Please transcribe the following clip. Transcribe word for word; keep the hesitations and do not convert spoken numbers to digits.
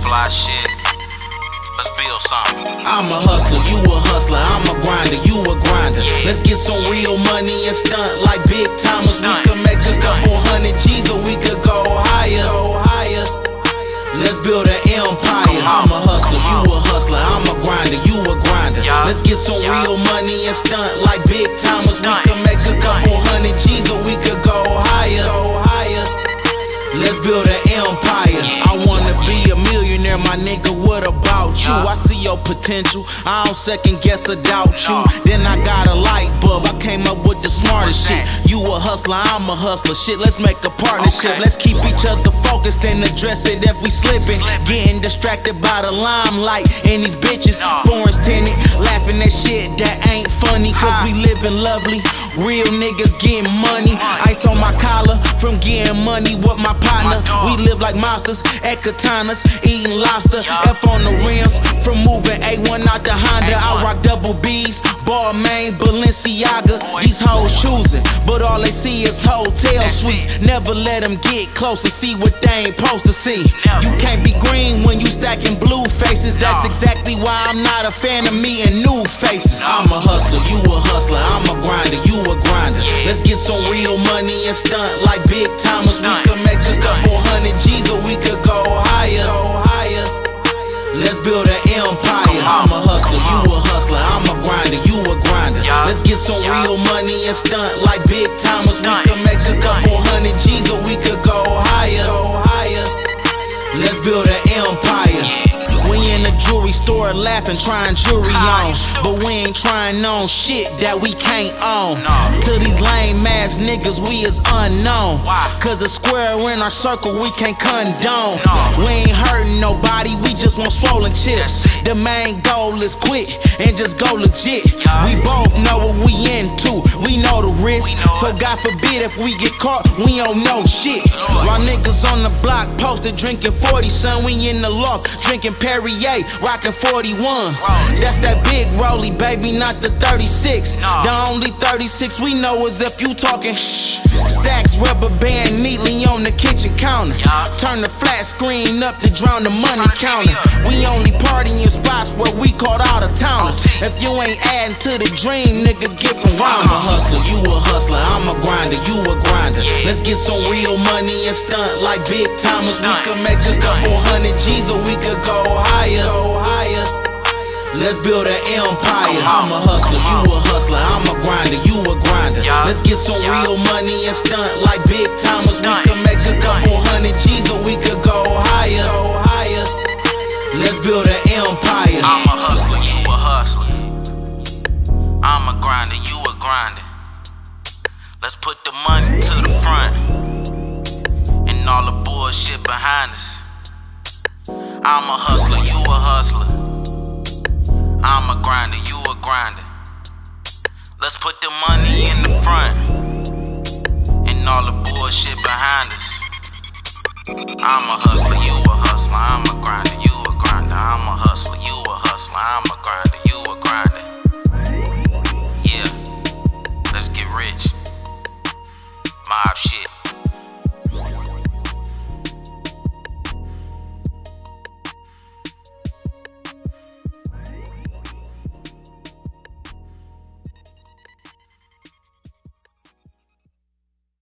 fly shit. Let's build something. I'm a hustler, you a hustler, I'm a grinder, you a grinder. Yeah. Let's get some real money and stunt like big timers. We could make a couple hundred G's or we could go higher. Go higher. Let's build an empire. I'm a hustler, you a hustler, I'm a grinder, you a grinder. Yeah. Let's get some yeah. real money and stunt like big timers. We could make a couple hundred G's or we could go higher. Go higher. Let's build an empire. I wanna be a millionaire, my nigga, what about you? I see your potential, I don't second guess or doubt you. Then I got a light bulb, I came up with the smartest shit. You a hustler, I'm a hustler, shit, let's make a partnership. Let's keep each other focused and address it if we slipping. Getting distracted by the limelight and these bitches. Foreign tenant, laughing at shit that ain't funny. Cause we living lovely, real niggas getting money. Ice on my collar from getting money with my partner. We live like monsters at katanas, eating lobster. F on the rims from moving A one out the Honda. I rock double B's, Balmain, Balenciaga. These hoes choosing, but all they see is hotel suites. Never let them get close and see what they ain't supposed to see. You can't be green when you stacking blue faces. That's exactly why I'm not a fan of me and new faces. I'm a hustler, you a hustler, I'm a grinder, you a grinder. Let's get some real money and stunt like big timers. We could make a couple hundred G's or we could go higher. Go higher. Let's build an empire. I'm a hustler, you a hustler, I'm a grinder, you a grinder. Let's get some real money and stunt like big timers. We could make a couple hundred G's or we could go higher. Go higher. Let's build an empire. We in the jewelry store laughing, trying jewelry on, but we ain't trying on shit that we can't own. To these lame ass niggas, we is unknown. Cause a square in our circle we can't condone. We ain't hurting nobody, we just want swollen chips. The main goal is quit and just go legit. We both know what we into, we know the risk. So God forbid if we get caught, we don't know shit. While niggas on the block posted drinking forty, son, we in the loft drinking Perrier, rockin' forty-ones. That's that big rollie, baby, not the thirty-six. The only thirty-six we know is if you talking shh. Stacks rubber band neatly on the kitchen counter. Turn the flat screen up to drown the money counter. We only party in spots where we caught out of towners. If you ain't adding to the dream, nigga, get from round. I'm a hustler, you a hustler, I'm a grinder, you a grinder. Let's get some real money and stunt like big timers. We could make a couple hundred G's or we could go higher. Go higher. Let's build an empire. I'm a hustler, you a hustler, I'm a grinder, you a grinder. Let's get some real money and stunt like big timers. We could make a couple hundred G's or we could go higher. Go higher. Let's build an empire. I'm a hustler, you a hustler. I'm a grinder, you a grinder. Let's put the money to the front and all the bullshit behind us. I'm a hustler, you a hustler. I'm a grinder, you a grinder. Let's put the money in the front and all the bullshit behind us. I'm a hustler, you a hustler. I'm a grinder, you a grinder. I'm a hustler, you a hustler. I'm a grinder, you a grinder. Yeah, let's get rich. Mob shit.